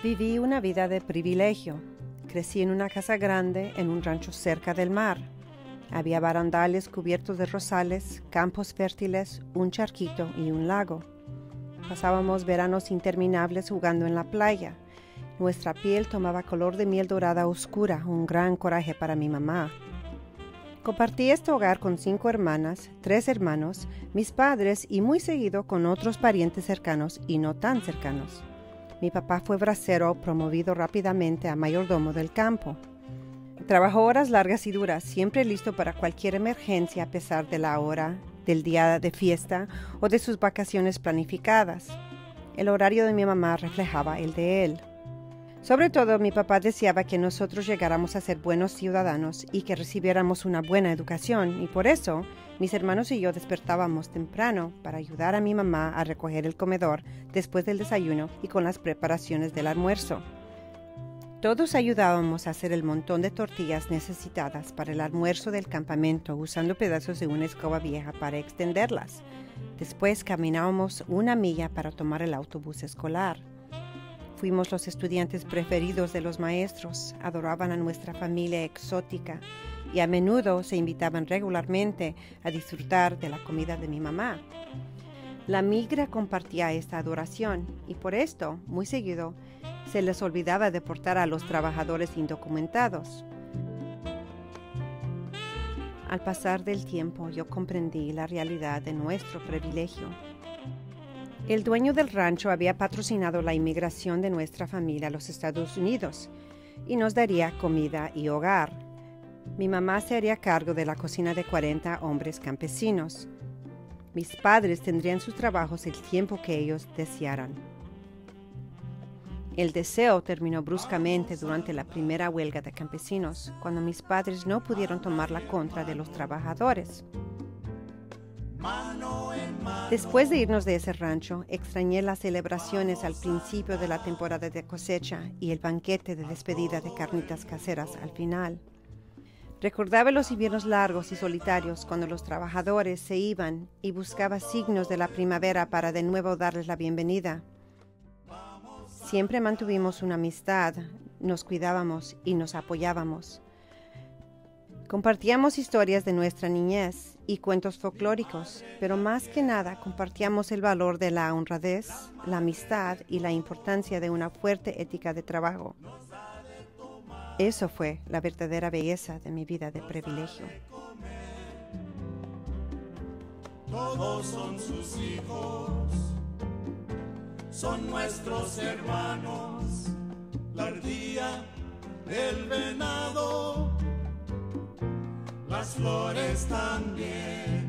Viví una vida de privilegio. Crecí en una casa grande en un rancho cerca del mar. Había barandales cubiertos de rosales, campos fértiles, un charquito y un lago. Pasábamos veranos interminables jugando en la playa. Nuestra piel tomaba color de miel dorada oscura, un gran coraje para mi mamá. Compartí este hogar con 5 hermanas, 3 hermanos, mis padres y muy seguido con otros parientes cercanos y no tan cercanos. Mi papá fue bracero promovido rápidamente a mayordomo del campo. Trabajó horas largas y duras, siempre listo para cualquier emergencia a pesar de la hora, del día de fiesta o de sus vacaciones planificadas. El horario de mi mamá reflejaba el de él. Sobre todo, mi papá deseaba que nosotros llegáramos a ser buenos ciudadanos y que recibiéramos una buena educación, y por eso mis hermanos y yo despertábamos temprano para ayudar a mi mamá a recoger el comedor después del desayuno y con las preparaciones del almuerzo. Todos ayudábamos a hacer el montón de tortillas necesitadas para el almuerzo del campamento usando pedazos de una escoba vieja para extenderlas. Después caminábamos 1 milla para tomar el autobús escolar. Fuimos los estudiantes preferidos de los maestros, adoraban a nuestra familia exótica y a menudo se invitaban regularmente a disfrutar de la comida de mi mamá. La migra compartía esta adoración y por esto, muy seguido, se les olvidaba deportar a los trabajadores indocumentados. Al pasar del tiempo, yo comprendí la realidad de nuestro privilegio. El dueño del rancho había patrocinado la inmigración de nuestra familia a los Estados Unidos y nos daría comida y hogar. Mi mamá se haría cargo de la cocina de 40 hombres campesinos. Mis padres tendrían sus trabajos el tiempo que ellos desearan. El deseo terminó bruscamente durante la primera huelga de campesinos, cuando mis padres no pudieron tomar la contra de los trabajadores. Después de irnos de ese rancho, extrañé las celebraciones al principio de la temporada de cosecha y el banquete de despedida de carnitas caseras al final. Recordaba los inviernos largos y solitarios cuando los trabajadores se iban y buscaba signos de la primavera para de nuevo darles la bienvenida. Siempre mantuvimos una amistad, nos cuidábamos y nos apoyábamos. Compartíamos historias de nuestra niñez y cuentos folclóricos, pero más que nada compartíamos el valor de la honradez, la amistad y la importancia de una fuerte ética de trabajo. Eso fue la verdadera belleza de mi vida de privilegio. Todos son sus hijos, son nuestros hermanos, la ardilla, el venado, las flores también.